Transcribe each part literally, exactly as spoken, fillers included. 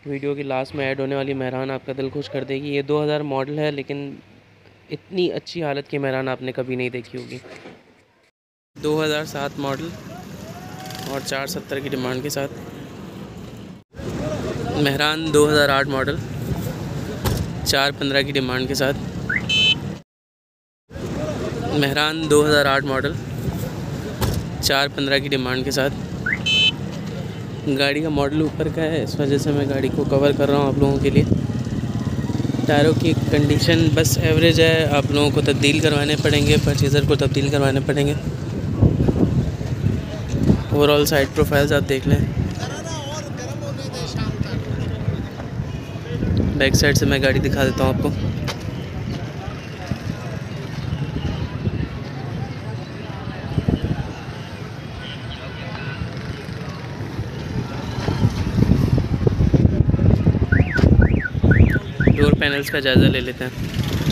Video की last में add होने वाली मेहरान आपका दिल खुश कर देगी। ये दो हज़ार मॉडल है, लेकिन इतनी अच्छी हालत की मेहरान आपने कभी नहीं देखी होगी। दो हज़ार सात मॉडल और चार सत्तर की डिमांड के साथ मेहरान दो हज़ार आठ मॉडल चार पंद्रह की डिमांड के साथ मेहरान दो हज़ार आठ मॉडल चार पंद्रह की डिमांड के साथ। गाड़ी का मॉडल ऊपर का है, इस वजह से मैं गाड़ी को कवर कर रहा हूँ आप लोगों के लिए। टायरों की कंडीशन बस एवरेज है, आप लोगों को तब्दील करवाने पड़ेंगे, परचेज़र को तब्दील करवाने पड़ेंगे। ओवरऑल साइड प्रोफाइल्स आप देख लें। बैक साइड से मैं गाड़ी दिखा देता हूँ आपको। डोर पैनल्स का जायज़ा ले लेते हैं।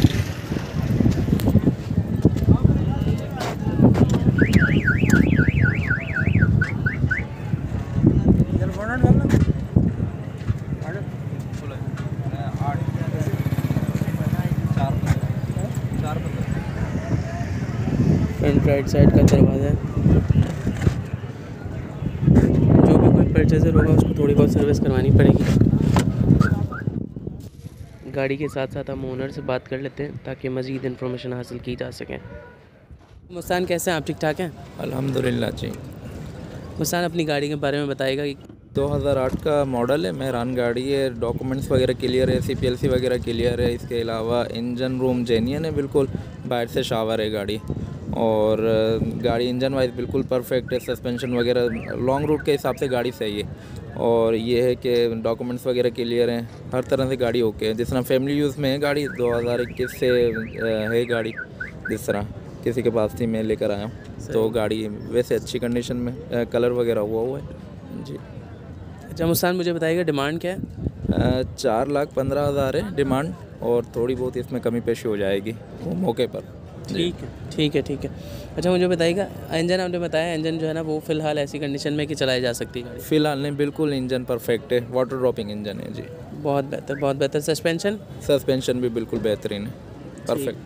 फ्रंट राइट साइड का दरवाज़ा है। जो भी कोई परचेज़र होगा उसको थोड़ी बहुत सर्विस करवानी पड़ेगी। गाड़ी के साथ साथ हम ओनर से बात कर लेते हैं ताकि मज़ीद इन्फॉर्मेशन हासिल की जा सके। मुस्तान, कैसे हैं आप? ठीक ठाक हैं? अल्हम्दुलिल्लाह जी। मुस्तान, अपनी गाड़ी के बारे में बताइएगा कि दो हज़ार आठ का मॉडल है, मेहरान गाड़ी है, डॉक्यूमेंट्स वगैरह क्लियर है, सी पी एल सी वगैरह क्लियर है। इसके अलावा इंजन रूम जेन्युइन है बिल्कुल, बाहर से शावर है गाड़ी, और गाड़ी इंजन वाइज बिल्कुल परफेक्ट है। सस्पेंशन वगैरह लॉन्ग रूट के हिसाब से गाड़ी सही है, और ये है कि डॉक्यूमेंट्स वगैरह क्लियर हैं, हर तरह से गाड़ी ओके है। जिस तरह फैमिली यूज़ में है गाड़ी, दो हज़ार इक्कीस से है गाड़ी, जिस तरह किसी के पास थी मैं लेकर आया हूँ। तो गाड़ी वैसे अच्छी कंडीशन में, कलर वगैरह हुआ हुआ है जी। अच्छा मुस्तान, मुझे बताइएगा डिमांड क्या है? चार लाख पंद्रह हज़ार है डिमांड, और थोड़ी बहुत इसमें कमी पेशी हो जाएगी वो मौके पर। ठीक है ठीक है ठीक है। अच्छा मुझे बताइएगा, इंजन आपने बताया, इंजन जो है ना वो फ़िलहाल ऐसी कंडीशन में कि चलाई जा सकती है गाड़ी? फ़िलहाल नहीं, बिल्कुल इंजन परफेक्ट है, वाटर ड्रॉपिंग इंजन है जी। बहुत बेहतर बहुत बेहतर। सस्पेंशन? सस्पेंशन भी बिल्कुल बेहतरीन है, परफेक्ट।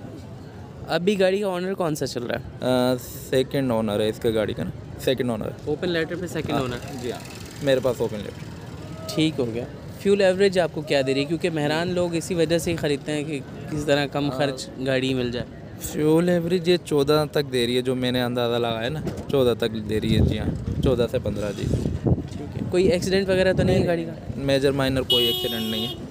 अभी गाड़ी का ऑनर कौन सा चल रहा है? सेकंड ओनर है इसका गाड़ी का ना, सेकंड ओनर। ओपन लेटर पे सेकंड ओनर? जी हाँ, मेरे पास ओपन लेटर। ठीक हो गया। फ्यूल एवरेज आपको क्या दे रही है? क्योंकि मेहरान लोग इसी वजह से ही ख़रीदते हैं कि किस तरह कम खर्च गाड़ी मिल जाए। फ्यूल एवरेज ये चौदह तक दे रही है, जो मैंने अंदाज़ा लगाया ना, चौदह तक दे रही है जी हाँ, चौदह से पंद्रह जी। ठीक है। कोई एक्सीडेंट वगैरह तो नहीं है गाड़ी का? मेजर माइनर कोई एक्सीडेंट नहीं है।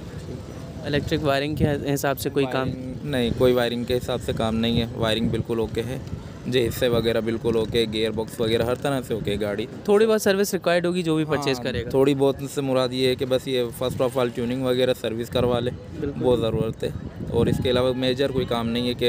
इलेक्ट्रिक वायरिंग के हिसाब से कोई काम नहीं, कोई वायरिंग के हिसाब से काम नहीं है, वायरिंग बिल्कुल ओके है जी, हिस्से वगैरह बिल्कुल ओके, गियर बॉक्स वगैरह हर तरह से ओके गाड़ी। थोड़ी बहुत सर्विस रिक्वायर्ड होगी जो भी परचेज़ हाँ, करेगा। थोड़ी बहुत से मुराद ये है कि बस ये फर्स्ट ऑफ ऑल ट्यूनिंग वगैरह सर्विस करवा ले, बहुत ज़रूरत है। और इसके अलावा मेजर कोई काम नहीं है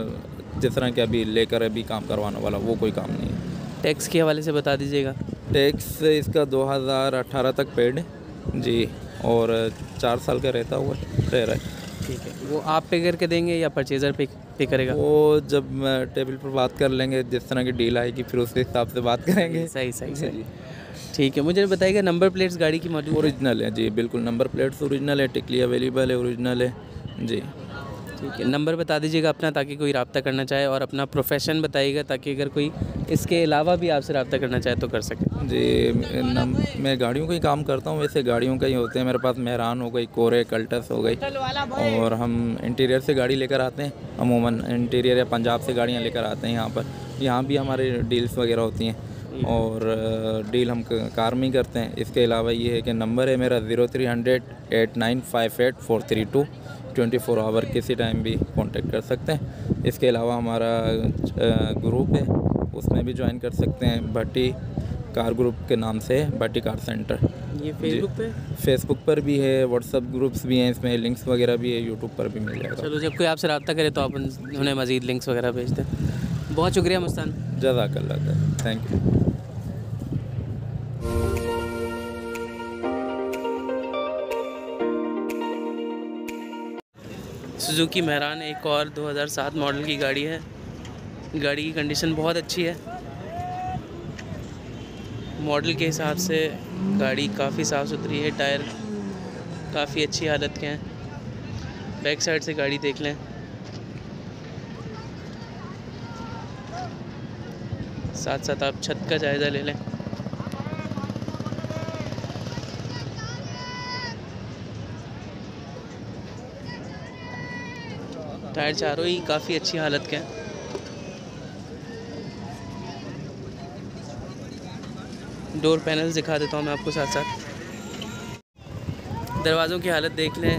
कि जिस तरह के अभी लेकर अभी काम करवाने वाला वो कोई काम नहीं है। टैक्स के हवाले से बता दीजिएगा। टैक्स इसका दो हज़ार अठारह तक पेड है जी, और चार साल का रहता हुआ रह रहा है। ठीक है। वो आप पे करके देंगे या परचेज़र पे पे करेगा? वो जब टेबल पर बात कर लेंगे, जिस तरह की डील आएगी फिर उसके हिसाब से बात करेंगे। सही सही सही। ठीक है। मुझे बताइएगा नंबर प्लेट्स गाड़ी की मौजूद? ओरिजिनल है जी, बिल्कुल नंबर प्लेट्स ओरिजिनल है, टिकली अवेलेबल है, ओरिजिनल है जी। ठीक है। नंबर बता दीजिएगा अपना, ताकि कोई रब्ता करना चाहे, और अपना प्रोफेशन बताइएगा ताकि अगर कोई इसके अलावा भी आपसे रब्ता करना चाहे तो कर सके जी। नम, मैं गाड़ियों का ही काम करता हूँ, वैसे गाड़ियों का ही होते हैं मेरे पास। मेहरान हो गई, कोरे, कल्टस हो गई, और हम इंटीरियर से गाड़ी लेकर आते हैं, अमूमन इंटीरियर या पंजाब से गाड़ियाँ लेकर आते हैं यहाँ पर। यहाँ भी हमारे डील्स वगैरह होती हैं, और डील हम कार में ही करते हैं। इसके अलावा ये है कि नंबर है मेरा zero three hundred eight nine five eight four three two, twenty four hour किसी टाइम भी कांटेक्ट कर सकते हैं। इसके अलावा हमारा ग्रुप है, उसमें भी ज्वाइन कर सकते हैं, भट्टी कार ग्रुप के नाम से, भट्टी कार सेंटर। ये फेसबुक पे? फेसबुक पर भी है, व्हाट्सअप ग्रुप्स भी हैं, इसमें लिंक्स वगैरह भी है, यूट्यूब पर भी मिल जाएगा। चलो, जब कोई आपसे रब्ता करे तो आप उन्हें मज़ीद लिंक्स वगैरह भेज दें। बहुत शुक्रिया मुस्तान। जज़ाकल्लाह, थैंक यू। सुजुकी मेहरान एक और दो हज़ार सात मॉडल की गाड़ी है। गाड़ी की कंडीशन बहुत अच्छी है, मॉडल के हिसाब से गाड़ी काफ़ी साफ़ सुथरी है। टायर काफ़ी अच्छी हालत के हैं। बैक साइड से गाड़ी देख लें। साथ साथ आप छत का जायज़ा ले लें। टायर चारों ही काफ़ी अच्छी हालत के हैं। डोर पैनल्स दिखा देता हूँ मैं आपको साथ साथ। दरवाज़ों की हालत देख लें,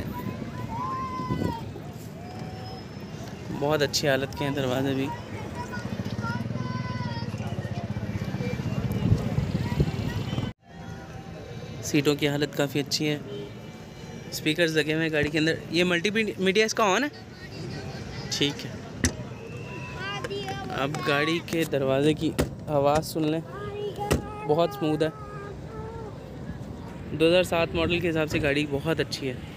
बहुत अच्छी हालत के हैं दरवाजे भी। सीटों की हालत काफ़ी अच्छी है। स्पीकर्स लगे हुए हैं गाड़ी के अंदर। ये मल्टी मीडिया इसका ऑन है, ठीक है। अब गाड़ी के दरवाजे की आवाज़ सुन लें, बहुत स्मूथ है। दो हज़ार सात मॉडल के हिसाब से गाड़ी बहुत अच्छी है।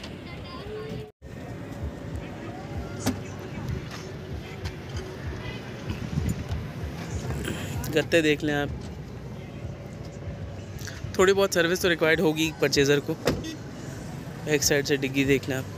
गत्ते देख लें आप, थोड़ी बहुत सर्विस तो रिक्वायर्ड होगी परचेज़र को। बैक साइड से डिग्गी देख लें आप।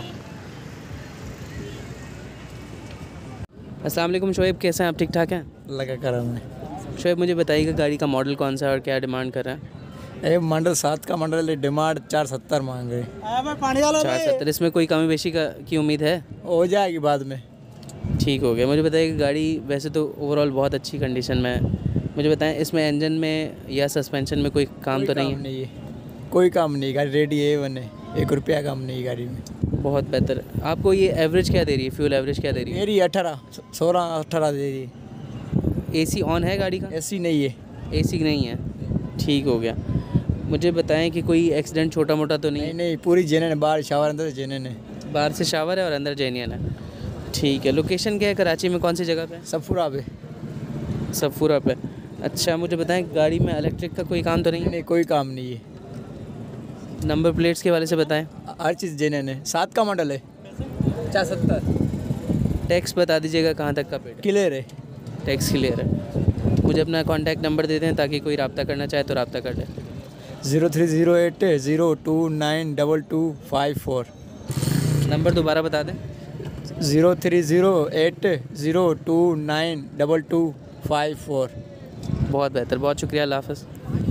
अस्सलाम वालेकुम शोएब, कैसे हैं आप? ठीक ठाक हैं? लगा कर हमने। शोएब मुझे बताइएगा गाड़ी का मॉडल कौन सा है और क्या डिमांड कर रहा है? ये मॉडल सात का मॉडल है, डिमांड चार सत्तर मांग रहे। चार सत्तर। इसमें कोई कमी बेशी का की उम्मीद है? हो जाएगी बाद में। ठीक हो गया। मुझे बताइए गाड़ी वैसे तो ओवरऑल बहुत अच्छी कंडीशन में है। मुझे बताएं इसमें इंजन में या सस्पेंशन में कोई काम कोई तो नहीं काम है? नहीं है, कोई काम नहीं। गाड़ी रेडी है, वन है, एक रुपया काम नहीं गाड़ी में। बहुत बेहतर। आपको ये एवरेज क्या दे रही है, फ्यूल एवरेज क्या दे रही है? मेरी अठारह सोलह अठारह दे रही। एसी ऑन है गाड़ी का? एसी नहीं है। एसी नहीं है, ठीक हो गया। मुझे बताएं कि कोई एक्सीडेंट छोटा मोटा तो नहीं नहीं है? नहीं, पूरी जेनन है, बाहर शावर अंदर जेनन है। बाहर से शावर है और अंदर जेनियन है, ठीक है। लोकेशन क्या है कराची में, कौन सी जगह पे? सफुरा पे। सफूरा पे। अच्छा मुझे बताएं गाड़ी में इलेक्ट्रिक का कोई काम तो नहीं है? नहीं, कोई काम नहीं है। नंबर प्लेट्स के वाले से बताएं। हर चीज़ जेनन है। सात का मॉडल है, चार सत्तर। टैक्स बता दीजिएगा कहाँ तक का पेड? क्लियर है। टैक्स क्लियर है। मुझे अपना कॉन्टैक्ट नंबर दे दें ताकि कोई रब्ता करना चाहे तो रब्ता कर ले। Zero three zero eight zero two nine double two five four. Number दोबारा बता दें। Zero three zero eight zero two nine double two five four. बहुत बेहतर, बहुत शुक्रिया, अल्लाह हाफ़िज़।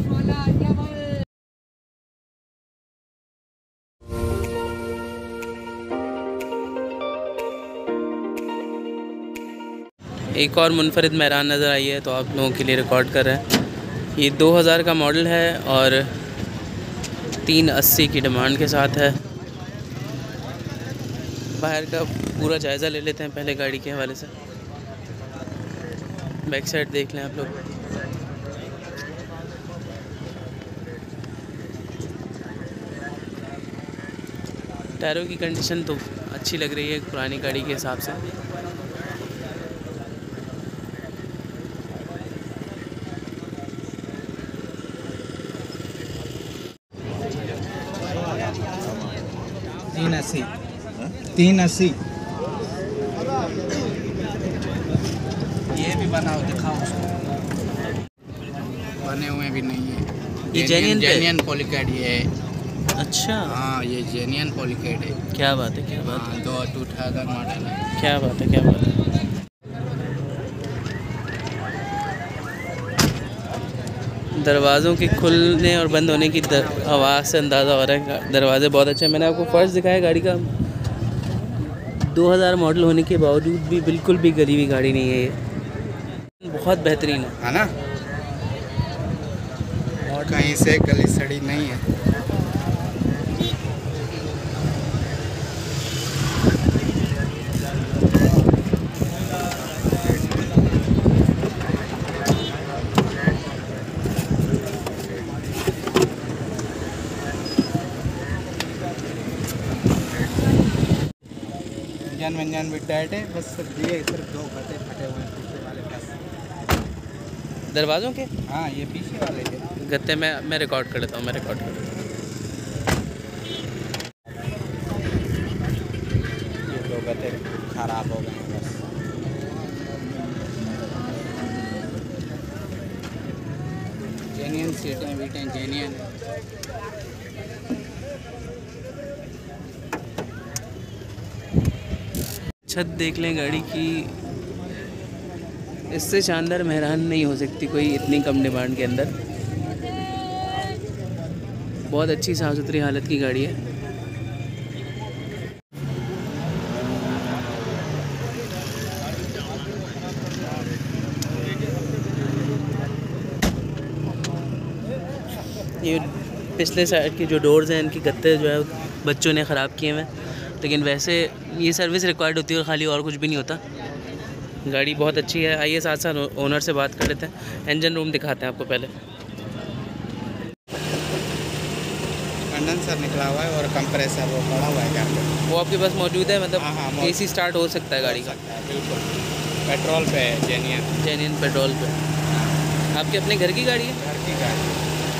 एक और मुनफरिद मेहरान नज़र आई है तो आप लोगों के लिए रिकॉर्ड कर रहे हैं। ये दो हज़ार का मॉडल है और तीन अस्सी की डिमांड के साथ है। बाहर का पूरा जायज़ा ले लेते हैं पहले गाड़ी के हवाले से। बैक साइड देख लें आप लोग। टायरों की कंडीशन तो अच्छी लग रही है पुरानी गाड़ी के हिसाब से। तीन अस्सी तीन अस्सी ये भी बनाओ, दिखाओ उसको। बने हुए भी नहीं है। ये जेन्युइन पे? जेन्युइन पॉलीकैड ये है। अच्छा, हाँ ये जेन्युइन पॉलीकैड है। क्या बात है, क्या बात हाँ दो टू थाउजेंड मॉडल है। है, क्या बात है, क्या बात है। दरवाज़ों के खुलने और बंद होने की आवाज़ से अंदाज़ा हो रहा है दरवाजे बहुत अच्छे हैं। मैंने आपको फर्श दिखाया गाड़ी का। दो हज़ार मॉडल होने के बावजूद भी बिल्कुल भी गली हुई गाड़ी नहीं है ये, बहुत बेहतरीन है। है ना, कहीं से गली सड़ी नहीं है। इंजन वंजन भी टाइट है, बस ये सिर्फ दो गड्ढे फटे हुए हैं पीछे वाले बस। दरवाज़ों के हाँ ये पीछे वाले के। गत्ते में मैं रिकॉर्ड कर लेता हूँ, मैं रिकॉर्ड कर लेता हूँ। ये दो गड्ढे खराब हो गए हैं बस। जेन्युइन सीटें वीटें जेन्युइन है। छत देख लें गाड़ी की, इससे शानदार मेहरान नहीं हो सकती कोई इतनी कम डिमांड के अंदर। बहुत अच्छी साफ़ सुथरी हालत की गाड़ी है। ये पिछले साइड के जो डोर्स हैं इनकी गत्ते जो है बच्चों ने ख़राब किए हुए हैं, लेकिन वैसे ये सर्विस रिक्वायर्ड होती है और खाली और कुछ भी नहीं होता। गाड़ी बहुत अच्छी है। आइए साथ साथ ओनर से बात कर लेते हैं। इंजन रूम दिखाते हैं आपको पहले। कंडेंसर निकला हुआ है और कंप्रेसर वो पड़ा हुआ है घर पे। वो आपके पास मौजूद है? मतलब हाँ, हाँ, मौजूद। एसी स्टार्ट हो सकता है गाड़ी का? बिल्कुल, पेट्रोल पे है, जेन्युइन जेन्युइन पेट्रोल पे। आपके अपने घर की गाड़ी है? घर की गाड़ी।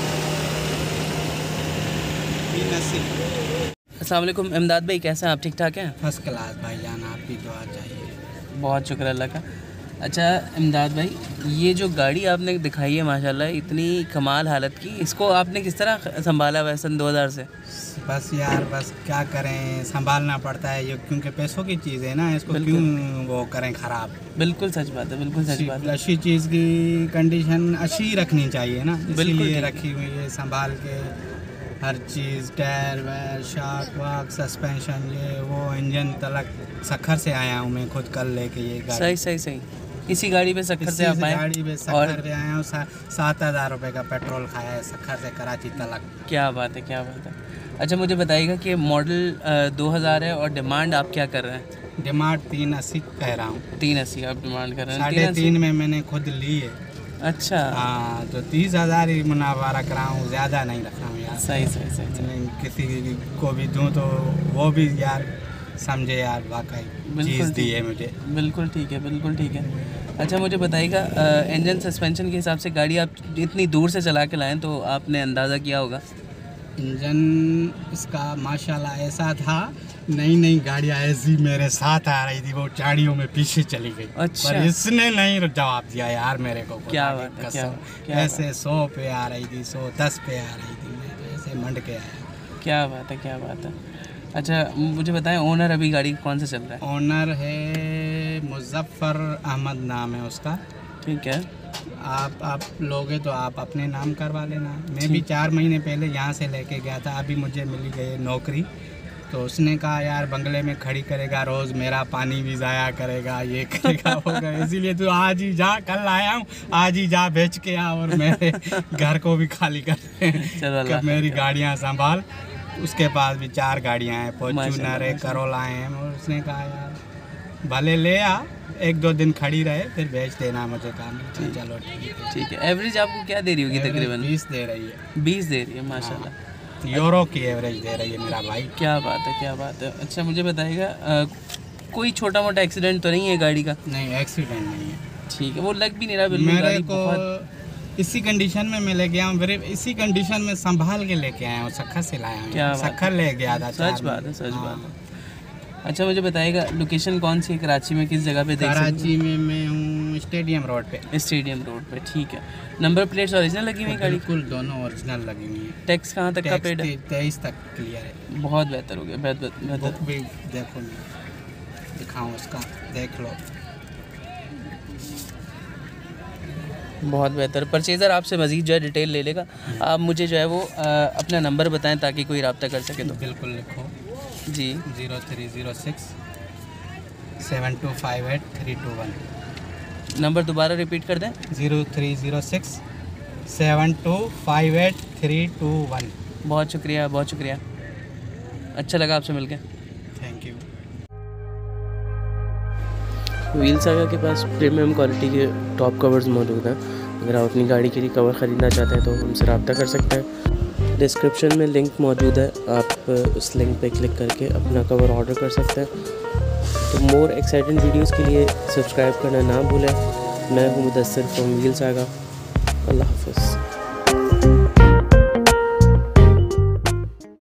तीन अस्सी। अस्सलाम वालेकुम इमदाद भाई, कैसे हैं आप? ठीक ठाक हैं? फर्स्ट क्लास भाईजान, आपकी दुआ चाहिए। बहुत शुक्र अल्लाह का। अच्छा इमदाद भाई, ये जो गाड़ी आपने दिखाई है माशाल्लाह इतनी कमाल हालत की, इसको आपने किस तरह संभाला हुआ है सन दो हज़ार से? बस यार, बस क्या करें, संभालना पड़ता है ये, क्योंकि पैसों की चीज़ है ना, इसको क्यों वो करें ख़राब। बिल्कुल सच बात है, बिल्कुल सच बात है। अच्छी चीज़ की कंडीशन अच्छी रखनी चाहिए ना, बिल्कुल इसलिए रखी हुई है संभाल के। हर चीज़, टायर वायर, शाक वाक, सस्पेंशन, ये वो, इंजन तलक। सखर से आया हूँ मैं खुद कल लेके ये गाड़ी। सही सही सही इसी गाड़ी पे सखर से आप आए? गाड़ी पे सखर पे आया हूँ। सा, सात हज़ार रुपये का पेट्रोल खाया है सखर से कराची तलक। क्या बात है, क्या बात है। अच्छा मुझे बताइएगा कि मॉडल दो हज़ार है और डिमांड आप क्या कर रहे हैं? डिमांड तीन अस्सी कह रहा हूँ। तीन अस्सी आप डिमांड कर रहे हैं? साढ़े तीन में मैंने खुद ली है। अच्छा हाँ, तो तीस हज़ार ही मुनाफा रख रहा हूँ, ज़्यादा नहीं रख रहा हूँ यार। सही सही सही, सही। किसी को भी दूँ तो वो भी यार समझे यार, वाकई चीज़ दी है मुझे। बिल्कुल ठीक है, बिल्कुल ठीक है। अच्छा मुझे बताइएगा, इंजन सस्पेंशन के हिसाब से गाड़ी आप इतनी दूर से चला के लाएँ तो आपने अंदाज़ा किया होगा? इंजन इसका माशाल्लाह ऐसा था, नई नई गाड़ियाँ ऐसी मेरे साथ आ रही थी, वो चाड़ियों में पीछे चली गई। अच्छा। पर इसने नहीं जवाब दिया यार मेरे को। क्या बात है, क्या, क्या ऐसे सौ पे आ रही थी, सौ दस पे आ रही थी, मैं तो ऐसे मंड के आया। क्या बात है, क्या बात है। अच्छा मुझे बताएं, ओनर अभी गाड़ी कौन सा चल रहा है? ओनर है मुजफ्फर अहमद, नाम है उसका। ठीक है। आप आप लोगे तो आप अपने नाम करवा लेना। मैं भी चार महीने पहले यहाँ से लेके गया था, अभी मुझे मिली गई नौकरी, तो उसने कहा यार बंगले में खड़ी करेगा रोज़, मेरा पानी भी ज़ाया करेगा, ये करेगा होगा, इसीलिए तो आज ही जा, कल आया हूँ, आज ही जा बेच के आ और मेरे घर को भी खाली कर मेरी गाड़ियाँ संभाल। उसके पास भी चार गाड़ियाँ हैं, फॉर्च्यूनर है, करोला हैं, और उसने कहा यार भले ले आ, एक दो दिन खड़ी रहे फिर बेच देना मुझे काम। चलो ठीक है। ठीक है। एवरेज आपको क्या दे रही होगी तकरीबन? बीस दे रही है। बीस दे रही है माशाल्लाह। यूरो की एवरेज दे रही है मेरा भाई। क्या बात है, क्या बात है। अच्छा मुझे बताइएगा, कोई छोटा मोटा एक्सीडेंट तो नहीं है गाड़ी का? नहीं, एक्सीडेंट नहीं है। ठीक है, वो लग भी नहीं रहा बिल्कुल। मेरे को इसी कंडीशन में मैं लेके आया हूँ, फिर इसी कंडीशन में संभाल के लेके आया हूँ, सखर से लाया हूँ। क्या सखर ले गया था। सच बात है, सच बात है। अच्छा मुझे बताइएगा, लोकेशन कौन सी है कराची में, किस जगह पे? कराची में मैं हूँ स्टेडियम रोड पे। स्टेडियम रोड पे, ठीक है। नंबर प्लेट्स ओरिजिनल लगी हुई है गाड़ी? बिल्कुल, दोनों ओरिजिनल लगी हुई है। टैक्स कहाँ तक का पेड है? तेईस तक क्लियर है। बहुत बेहतर हो गया, बेहतर। बुक भी देखो, दिखाऊँ उसका, देख लो। बहुत बेहतर। परचेज़र आपसे मज़ीद जो है डिटेल ले लेगा। आप मुझे जो है वो आ, अपना नंबर बताएं ताकि कोई रब्ता कर सके। तो बिल्कुल लिखो जी, zero three zero six seven two five eight three two one. Number दोबारा रिपीट कर दें। Zero three zero six seven two five eight three two one. बहुत शुक्रिया, बहुत शुक्रिया। अच्छा लगा आपसे मिलकर। Thank you. व्हील सागा के पास प्रीमियम क्वालिटी के टॉप कवर्स मौजूद हैं। अगर आप अपनी गाड़ी के लिए कवर ख़रीदना चाहते हैं तो हमसे रब्ता कर सकते हैं। डिस्क्रिप्शन में लिंक मौजूद है, आप उस लिंक पे क्लिक करके अपना कवर ऑर्डर कर सकते हैं। तो मोर एक्साइटिंग वीडियोस के लिए सब्सक्राइब करना ना भूलें। मैं हूं मुदस्सिर फ्रॉम व्हील सागा। अल्लाह हाफ़िज़।